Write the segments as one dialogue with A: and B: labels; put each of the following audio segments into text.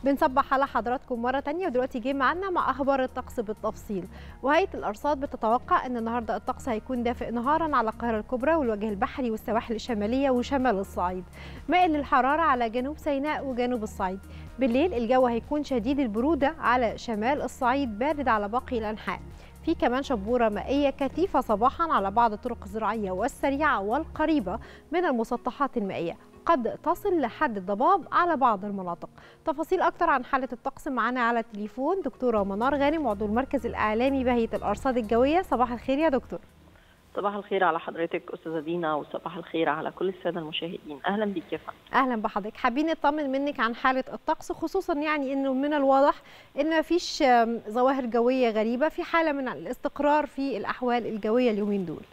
A: بنصبح على حضراتكم مرة تانية، ودلوقتي جه معانا مع أخبار الطقس بالتفصيل. وهيئة الأرصاد بتتوقع أن النهاردة الطقس هيكون دافئ نهارا على القاهرة الكبرى والوجه البحري والسواحل الشمالية وشمال الصعيد، مائل للحرارة على جنوب سيناء وجنوب الصعيد. بالليل الجو هيكون شديد البرودة على شمال الصعيد، بارد على باقي الأنحاء. في كمان شبورة مائية كثيفة صباحا على بعض الطرق الزراعية والسريعة والقريبة من المسطحات المائية، قد تصل لحد الضباب على بعض المناطق. تفاصيل أكتر عن حالة الطقس معنا على التليفون دكتورة منار غانم، عضو المركز الإعلامي بهيئة الأرصاد الجوية. صباح الخير يا دكتور.
B: صباح الخير على حضرتك أستاذة دينا، وصباح الخير على كل السادة المشاهدين. أهلا بك يا فندم.
A: أهلا بحضرتك. حابين نطمن منك عن حالة الطقس، خصوصا يعني إنه من الواضح إن ما فيش ظواهر جوية غريبة، في حالة من الاستقرار في الأحوال الجوية اليومين دول.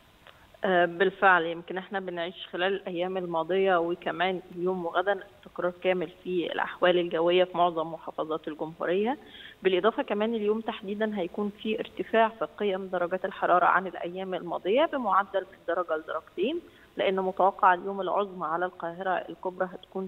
B: بالفعل يمكن احنا بنعيش خلال الأيام الماضية وكمان اليوم وغدا استقرار كامل في الأحوال الجوية في معظم محافظات الجمهورية. بالإضافة كمان اليوم تحديدا هيكون في ارتفاع في قيم درجات الحرارة عن الأيام الماضية بمعدل من درجة لدرجتين، لأن متوقع اليوم العظمى على القاهرة الكبرى هتكون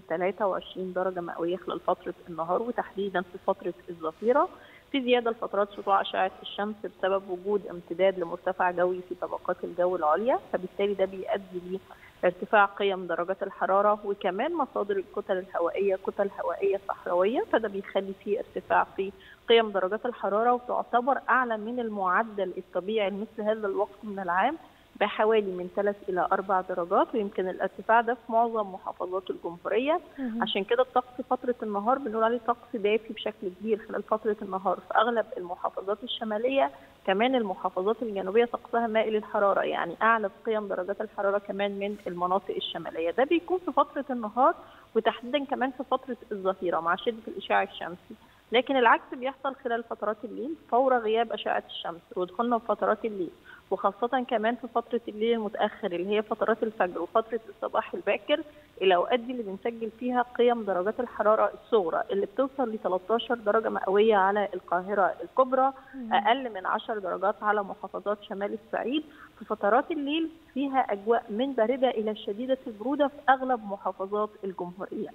B: 23 درجة مئوية خلال فترة النهار وتحديدا في فترة الظهيرة. في زيادة لفترات سطوع أشعة الشمس بسبب وجود امتداد لمرتفع جوي في طبقات الجو العليا، فبالتالي ده بيؤدي لارتفاع قيم درجات الحرارة وكمان مصادر الكتل الهوائية كتل هوائية صحراوية، فده بيخلي فيه ارتفاع في قيم درجات الحرارة وتعتبر أعلى من المعدل الطبيعي لمثل هذا الوقت من العام بحوالي من 3 إلى 4 درجات، ويمكن الارتفاع ده في معظم محافظات الجمهورية. عشان كده الطقس فترة النهار بنقول عليه طقس دافي بشكل كبير خلال فترة النهار في أغلب المحافظات الشمالية. كمان المحافظات الجنوبية طقسها مائل للحرارة، يعني أعلى في قيم درجات الحرارة كمان من المناطق الشمالية. ده بيكون في فترة النهار وتحديدا كمان في فترة الظهيرة مع شدة الإشعاع الشمسي. لكن العكس بيحصل خلال فترات الليل فور غياب أشعة الشمس ودخولنا في فترات الليل، وخاصة كمان في فترة الليل المتأخر اللي هي فترات الفجر وفترة الصباح الباكر، الأوقات دي اللي بنسجل فيها قيم درجات الحرارة الصغرى اللي بتوصل ل 13 درجة مئوية على القاهرة الكبرى، أقل من 10 درجات على محافظات شمال الصعيد. في فترات الليل فيها أجواء من باردة إلى شديدة البرودة في أغلب محافظات الجمهورية.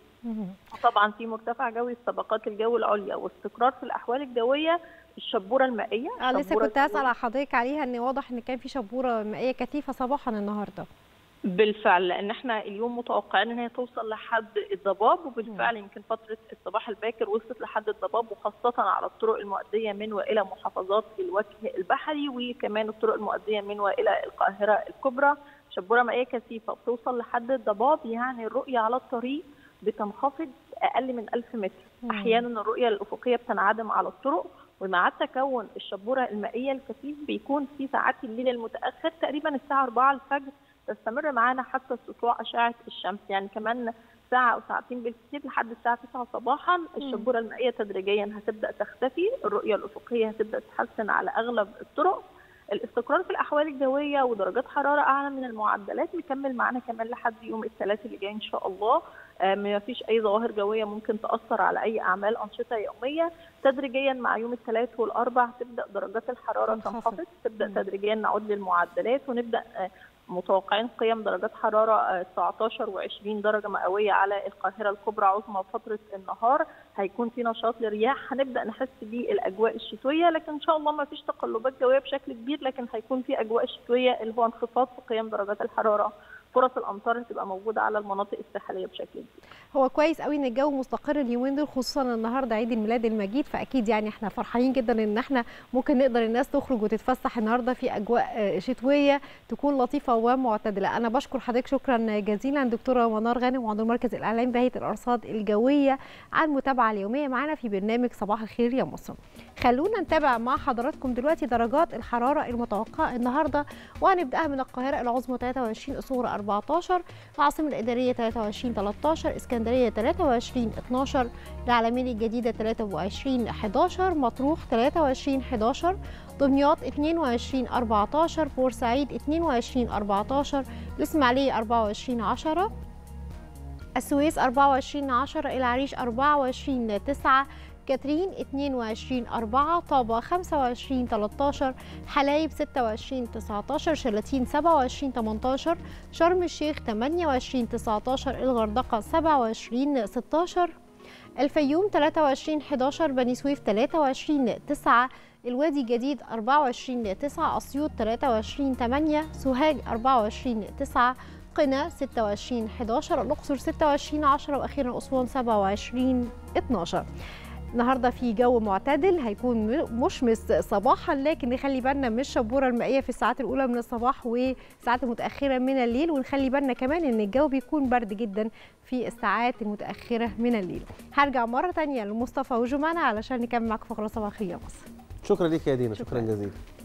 B: طبعا في مرتفع جوي في طبقات الجو العليا واستقرار في الأحوال الجوية. الشبورة المائية
A: لسه كنت هسأل على حضرتك عليها، ان واضح ان كان في شبورة مائية كثيفة صباحا النهارده.
B: بالفعل لان احنا اليوم متوقعين ان هي توصل لحد الضباب، وبالفعل يمكن فتره الصباح الباكر وصلت لحد الضباب، وخاصه على الطرق المؤديه من والى محافظات الوجه البحري وكمان الطرق المؤديه من والى القاهره الكبرى. شبوره مائيه كثيفه بتوصل لحد الضباب، يعني الرؤيه على الطريق بتنخفض اقل من 1000 متر. احيانا الرؤيه الافقيه بتنعدم على الطرق، ومع تكون الشبوره المائيه الكثيف بيكون في ساعات الليل المتاخر تقريبا الساعه 4 الفجر تستمر معانا حتى سطوع أشعة الشمس، يعني كمان ساعة أو ساعتين بالكثير لحد الساعة 9 صباحا. الشبورة المائية تدريجيا هتبدأ تختفي، الرؤية الأفقية هتبدأ تتحسن على أغلب الطرق. الاستقرار في الأحوال الجوية ودرجات حرارة أعلى من المعدلات مكمل معانا كمان لحد يوم الثلاث اللي جاي إن شاء الله. ما فيش أي ظواهر جوية ممكن تأثر على أي أعمال أنشطة يومية. تدريجيا مع يوم الثلاث والأربع تبدأ درجات الحرارة تنخفض، تبدأ تدريجيا نعود للمعدلات، ونبدأ متوقعين قيم درجات حرارة 19 و20 درجة مئوية على القاهرة الكبرى عظمى فترة النهار. هيكون في نشاط للرياح، هنبدأ نحس بالأجواء الشتوية، لكن إن شاء الله ما فيش تقلبات جوية بشكل كبير، لكن هيكون في أجواء شتوية اللي هو انخفاض في قيم درجات الحرارة. فرص الامطار هتبقى موجوده على المناطق الساحليه بشكل كبير.
A: هو كويس قوي ان الجو مستقر اليومين دول، خصوصا النهارده عيد الميلاد المجيد، فاكيد يعني احنا فرحانين جدا ان احنا ممكن نقدر الناس تخرج وتتفسح النهارده في اجواء شتويه تكون لطيفه ومعتدله. انا بشكر حضرتك شكرا جزيلا دكتوره منار غانم، وعضو المركز الاعلامي بهيئه الارصاد الجويه، على المتابعه اليوميه معنا في برنامج صباح الخير يا مصر. خلونا نتابع مع حضراتكم دلوقتي درجات الحراره المتوقعه النهارده، وهنبداها من القاهره العظمى 23، الصغرى 14، العاصمه الاداريه 23 13، اسكندريه 23 12، العلمين الجديده 23 11، مطروح 23 11، دمياط 22 14، بورسعيد 22 14، الاسماعيليه 24 10، السويس 24 10، العريش 24 9، كاترين 22 4، طابة 25 13، حلايب 26 19، شلاتين 27 18، شرم الشيخ 28 19، الغردقة 27 16، الفيوم 23/11، بني سويف 23/9، الوادي الجديد 24/9، أسيوط 23/8، سوهاج 24/9، قنا 26/11، الأقصر 26/10، وأخيرا أسوان 27/12. النهارده في جو معتدل، هيكون مشمس صباحا، لكن نخلي بالنا من الشبوره المائيه في الساعات الاولى من الصباح والساعات المتاخره من الليل، ونخلي بالنا كمان ان الجو بيكون برد جدا في الساعات المتاخره من الليل. هرجع مره ثانيه لمصطفى وجمانه علشان نكمل معاكم فقره صباحيه مصر.
C: شكرا ليك يا دينا، شكرا جزيلا.